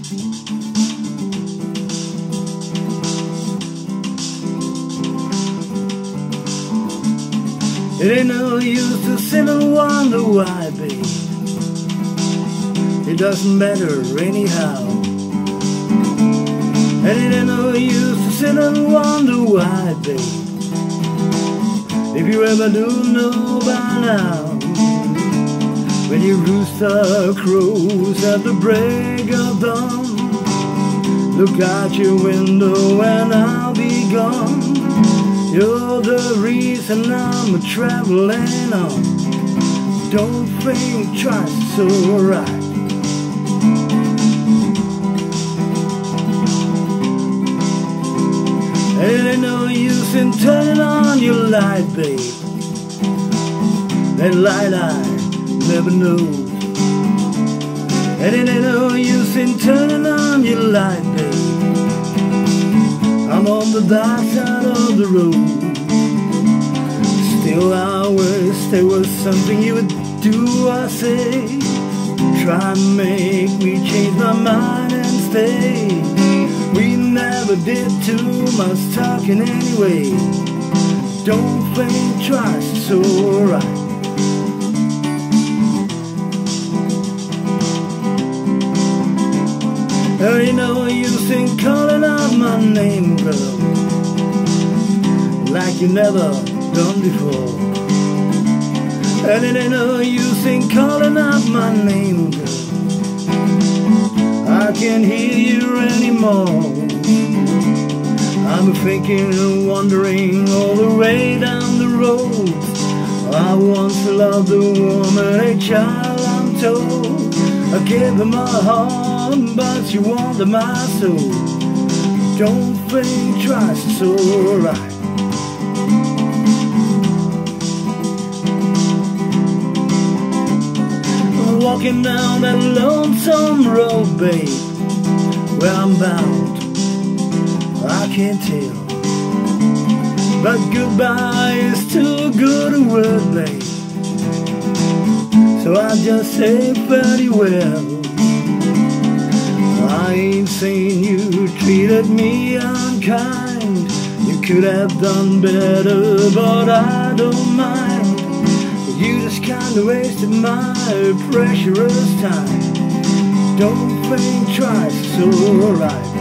It ain't no use to sit and wonder why, babe. It doesn't matter anyhow. And it ain't no use to sit and wonder why, babe. If you ever do know by now, when your rooster crows at the break of dawn, look out your window and I'll be gone. You're the reason I'm traveling on. Don't think twice, it's alright. It ain't no use in turning on your light, babe. That light I never know. And it ain't no use in turning on your light, babe. I'm on the dark side of the road. Still I wish there was something you would do or say. Try and make me change my mind and stay. We never did too much talking anyway. Don't think twice, it's alright. There ain't no use in calling out my name, girl, like you never done before. And it ain't no use in calling out my name, girl. I can't hear you anymore. I'm thinking and wondering all the way down the road. I once loved a woman, a child, I'm told. I gave her my heart, but she wanted my soul. Don't think twice, it's alright. Walking down that lonesome road, babe, where I'm bound, I can't tell. But goodbye is too good a word, babe. So I just say very well. I ain't saying you treated me unkind. You could have done better, but I don't mind. You just kinda wasted my precious time. Don't think twice, it's alright.